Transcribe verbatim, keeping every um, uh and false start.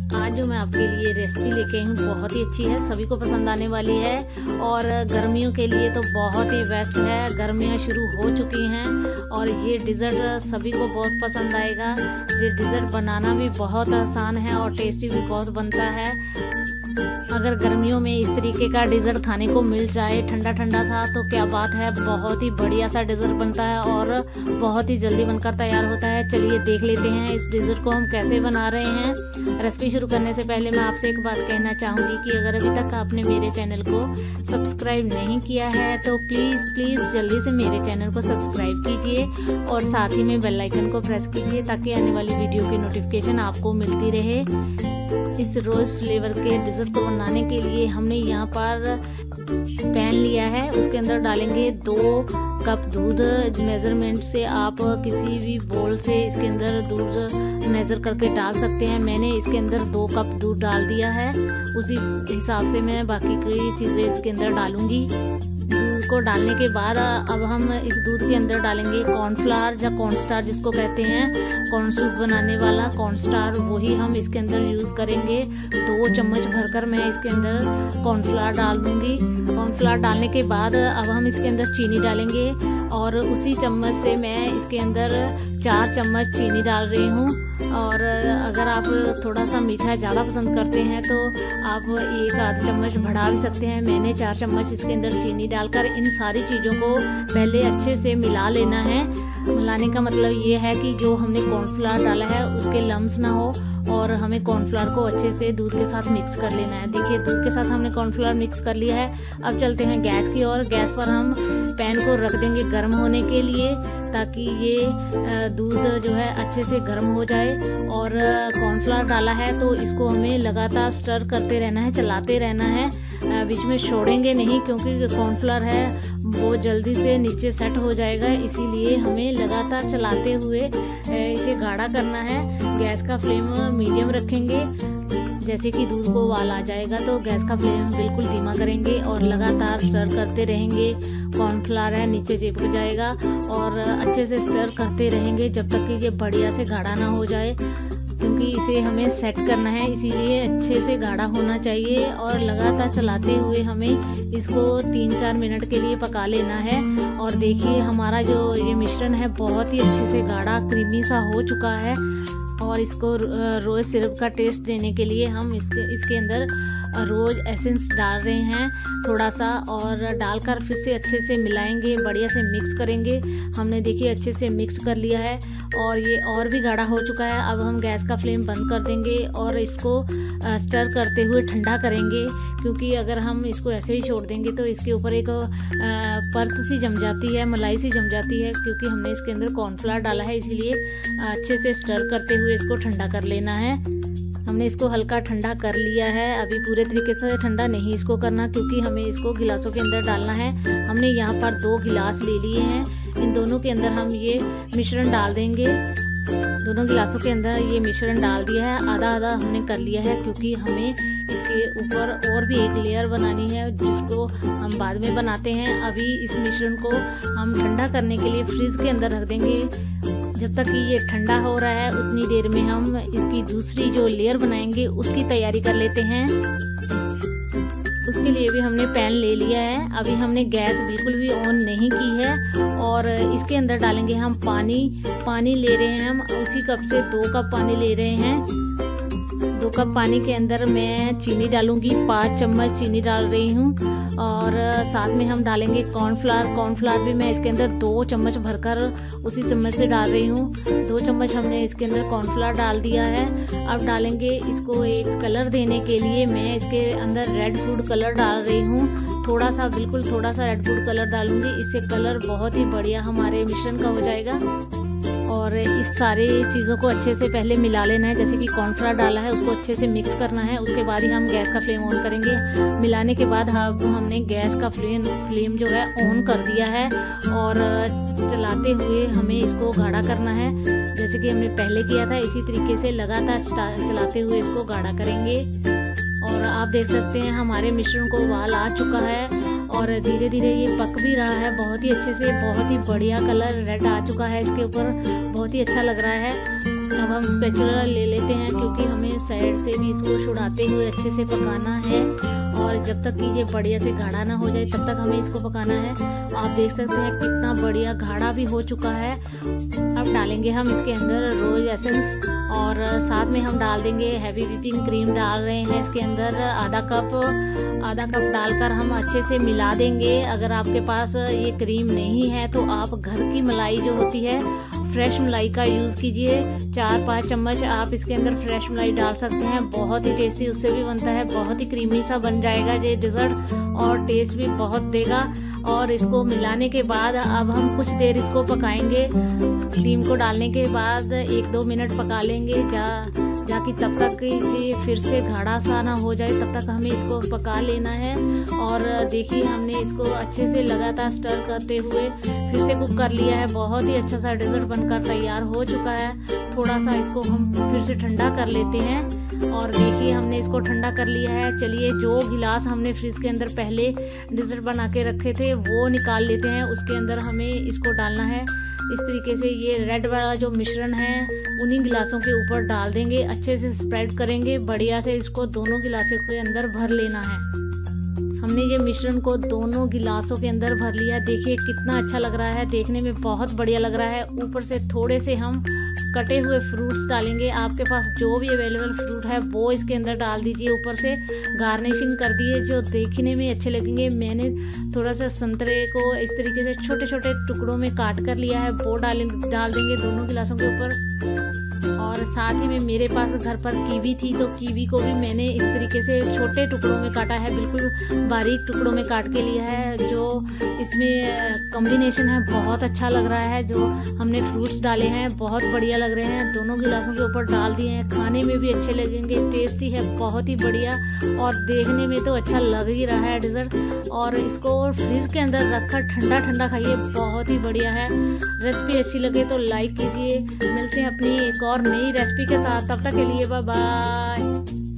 आज जो मैं आपके लिए रेसिपी लेके आई हूँ बहुत ही अच्छी है, सभी को पसंद आने वाली है और गर्मियों के लिए तो बहुत ही बेस्ट है। गर्मियाँ शुरू हो चुकी हैं और ये डिज़र्ट सभी को बहुत पसंद आएगा। ये डिज़र्ट बनाना भी बहुत आसान है और टेस्टी भी बहुत बनता है। अगर गर्मियों में इस तरीके का डिज़र्ट खाने को मिल जाए ठंडा ठंडा सा तो क्या बात है, बहुत ही बढ़िया सा डिज़र्ट बनता है और बहुत ही जल्दी बनकर तैयार होता है। चलिए देख लेते हैं इस डिज़र्ट को हम कैसे बना रहे हैं। रेसिपी शुरू करने से पहले मैं आपसे एक बात कहना चाहूँगी कि अगर अभी तक आपने मेरे चैनल को सब्सक्राइब नहीं किया है तो प्लीज़ प्लीज़ जल्दी से मेरे चैनल को सब्सक्राइब कीजिए और साथ ही में बेल आइकन को प्रेस कीजिए ताकि आने वाली वीडियो की नोटिफिकेशन आपको मिलती रहे। इस रोज़ फ्लेवर के डिज़र्ट को बनाने के लिए हमने यहाँ पर पैन लिया है, उसके अंदर डालेंगे दो कप दूध। मेज़रमेंट से आप किसी भी बोल से इसके अंदर दूध मेज़र करके डाल सकते हैं। मैंने इसके अंदर दो कप दूध डाल दिया है, उसी हिसाब से मैं बाकी की चीज़ें इसके अंदर डालूंगी। दूध को डालने के बाद अब हम इस दूध के अंदर डालेंगे कॉर्नफ्लावर या कॉर्नस्टार जिसको कहते हैं, कॉर्न सूप बनाने वाला कॉर्नस्टार, वही हम इसके अंदर यूज़ करेंगे। दो चम्मच भरकर मैं इसके अंदर कॉर्नफ्लावर डाल दूंगी। कॉर्नफ्लावर डालने के बाद अब हम इसके अंदर चीनी डालेंगे और उसी चम्मच से मैं इसके अंदर चार चम्मच चीनी डाल रही हूँ। और अगर आप थोड़ा सा मीठा ज़्यादा पसंद करते हैं तो आप एक आध चम्मच बढ़ा भी सकते हैं। मैंने चार चम्मच इसके अंदर चीनी डालकर इन सारी चीज़ों को पहले अच्छे से मिला लेना है। मिलाने का मतलब ये है कि जो हमने कॉर्नफ्लावर डाला है उसके लम्स ना हो और हमें कॉर्नफ्लावर को अच्छे से दूध के साथ मिक्स कर लेना है। देखिए दूध के साथ हमने कॉर्नफ्लावर मिक्स कर लिया है। अब चलते हैं गैस की ओर। गैस पर हम पैन को रख देंगे गर्म होने के लिए ताकि ये दूध जो है अच्छे से गर्म हो जाए। और कॉर्नफ्लावर डाला है तो इसको हमें लगातार स्टर करते रहना है, चलाते रहना है, बीच में छोड़ेंगे नहीं क्योंकि कॉर्नफ्लावर है वो जल्दी से नीचे सेट हो जाएगा, इसीलिए हमें लगातार चलाते हुए इसे गाढ़ा करना है। गैस का फ्लेम मीडियम रखेंगे, जैसे कि दूध को उबाल आ जाएगा तो गैस का फ्लेम बिल्कुल धीमा करेंगे और लगातार स्टर करते रहेंगे। कॉर्नफ्लावर है नीचे चिपक जाएगा और अच्छे से स्टर करते रहेंगे जब तक कि ये बढ़िया से गाढ़ा ना हो जाए, क्योंकि इसे हमें सेट करना है, इसीलिए अच्छे से गाढ़ा होना चाहिए। और लगातार चलाते हुए हमें इसको तीन चार मिनट के लिए पका लेना है। और देखिए हमारा जो ये मिश्रण है बहुत ही अच्छे से गाढ़ा क्रीमी सा हो चुका है। और इसको रोज़ सिरप का टेस्ट देने के लिए हम इसके इसके अंदर रोज़ एसेंस डाल रहे हैं थोड़ा सा, और डालकर फिर से अच्छे से मिलाएंगे, बढ़िया से मिक्स करेंगे। हमने देखिए अच्छे से मिक्स कर लिया है और ये और भी गाढ़ा हो चुका है। अब हम गैस का फ्लेम बंद कर देंगे और इसको स्टर करते हुए ठंडा करेंगे, क्योंकि अगर हम इसको ऐसे ही छोड़ देंगे तो इसके ऊपर एक परत सी जम जाती है, मलाई सी जम जाती है, क्योंकि हमने इसके अंदर कॉर्नफ्लावर डाला है, इसीलिए अच्छे से स्टर करते हुए इसको ठंडा कर लेना है। हमने इसको हल्का ठंडा कर लिया है, अभी पूरे तरीके से ठंडा नहीं इसको करना क्योंकि हमें इसको गिलासों के अंदर डालना है। हमने यहाँ पर दो गिलास ले लिए हैं, इन दोनों के अंदर हम ये मिश्रण डाल देंगे। दोनों गिलासों के अंदर ये मिश्रण डाल दिया है, आधा आधा हमने कर लिया है क्योंकि हमें इसके ऊपर और भी एक लेयर बनानी है जिसको हम बाद में बनाते हैं। अभी इस मिश्रण को हम ठंडा करने के लिए फ्रिज के अंदर रख देंगे। जब तक कि ये ठंडा हो रहा है उतनी देर में हम इसकी दूसरी जो लेयर बनाएंगे उसकी तैयारी कर लेते हैं। उसके लिए भी हमने पैन ले लिया है, अभी हमने गैस बिल्कुल भी ऑन नहीं की है और इसके अंदर डालेंगे हम पानी। पानी ले रहे हैं हम उसी कप से दो कप पानी ले रहे हैं। दो कप पानी के अंदर मैं चीनी डालूंगी, पाँच चम्मच चीनी डाल रही हूँ और साथ में हम डालेंगे कॉर्नफ्लावर। कॉर्नफ्लावर भी मैं इसके अंदर दो चम्मच भरकर उसी चम्मच से डाल रही हूँ। दो चम्मच हमने इसके अंदर कॉर्नफ्लावर डाल दिया है। अब डालेंगे इसको एक कलर देने के लिए मैं इसके अंदर रेड फूड कलर डाल रही हूँ, थोड़ा सा, बिल्कुल थोड़ा सा रेड फूड कलर डालूंगी, इससे कलर बहुत ही बढ़िया हमारे मिश्रण का हो जाएगा। और इस सारी चीज़ों को अच्छे से पहले मिला लेना है, जैसे कि कॉर्नफ्लावर डाला है उसको अच्छे से मिक्स करना है, उसके बाद ही हम गैस का फ्लेम ऑन करेंगे। मिलाने के बाद अब हमने गैस का फ्लेम फ्लेम जो है ऑन कर दिया है और चलाते हुए हमें इसको गाढ़ा करना है, जैसे कि हमने पहले किया था इसी तरीके से लगातार चलाते हुए इसको गाढ़ा करेंगे। और आप देख सकते हैं हमारे मिश्रण को उबाल आ चुका है और धीरे धीरे ये पक भी रहा है बहुत ही अच्छे से। बहुत ही बढ़िया कलर रेड आ चुका है इसके ऊपर, बहुत ही अच्छा लग रहा है। अब हम स्पैचुला ले लेते हैं क्योंकि हमें साइड से भी इसको छुड़ाते हुए अच्छे से पकाना है, और जब तक कि ये बढ़िया से गाढ़ा ना हो जाए तब तक हमें इसको पकाना है। आप देख सकते हैं कितना बढ़िया गाढ़ा भी हो चुका है। अब डालेंगे हम इसके अंदर रोज एसेंस, और साथ में हम डाल देंगे हैवी व्हिपिंग क्रीम डाल रहे हैं इसके अंदर आधा कप आधा कप डालकर हम अच्छे से मिला देंगे। अगर आपके पास ये क्रीम नहीं है तो आप घर की मलाई जो होती है फ्रेश मलाई का यूज़ कीजिए। चार पाँच चम्मच आप इसके अंदर फ्रेश मलाई डाल सकते हैं, बहुत ही टेस्टी उससे भी बनता है, बहुत ही क्रीमी सा बन जाएगा ये डिज़र्ट और टेस्ट भी बहुत देगा। और इसको मिलाने के बाद अब हम कुछ देर इसको पकाएंगे। क्रीम को डालने के बाद एक दो मिनट पका लेंगे जा जाकि तब तक ये फिर से गाढ़ा सा ना हो जाए, तब तक हमें इसको पका लेना है। और देखिए हमने इसको अच्छे से लगातार स्टर करते हुए फिर से कुक कर लिया है। बहुत ही अच्छा सा डिज़र्ट बनकर तैयार हो चुका है। थोड़ा सा इसको हम फिर से ठंडा कर लेते हैं, और देखिए हमने इसको ठंडा कर लिया है। चलिए जो गिलास हमने फ्रिज के अंदर पहले डिज़र्ट बना के रखे थे वो निकाल लेते हैं, उसके अंदर हमें इसको डालना है। इस तरीके से ये रेड वाला जो मिश्रण है उन्हीं गिलासों के ऊपर डाल देंगे, अच्छे से स्प्रेड करेंगे, बढ़िया से इसको दोनों गिलासों के अंदर भर लेना है। हमने ये मिश्रण को दोनों गिलासों के अंदर भर लिया। देखिए कितना अच्छा लग रहा है, देखने में बहुत बढ़िया लग रहा है। ऊपर से थोड़े से हम कटे हुए फ्रूट्स डालेंगे। आपके पास जो भी अवेलेबल फ्रूट है वो इसके अंदर डाल दीजिए। ऊपर से गार्निशिंग कर दिए जो देखने में अच्छे लगेंगे। मैंने थोड़ा सा संतरे को इस तरीके से छोटे छोटे टुकड़ों में काट कर लिया है, वो डाल डाल देंगे दोनों गिलासों के ऊपर। और साथ ही में मेरे पास घर पर कीवी थी तो कीवी को भी मैंने इस तरीके से छोटे टुकड़ों में काटा है, बिल्कुल बारीक टुकड़ों में काट के लिया है। जो इसमें कॉम्बिनेशन है बहुत अच्छा लग रहा है। जो हमने फ्रूट्स डाले हैं बहुत बढ़िया लग रहे हैं, दोनों गिलासों के ऊपर डाल दिए हैं। खाने में भी अच्छे लगेंगे, टेस्टी है, बहुत ही बढ़िया, और देखने में तो अच्छा लग ही रहा है डिज़र्ट। और इसको फ्रिज के अंदर रखकर ठंडा ठंडा खाइए, बहुत ही बढ़िया है। रेसिपी अच्छी लगे तो लाइक कीजिए। मिलते हैं अपनी एक और नई रेसिपी के साथ, तब तक के लिए बाय बाय।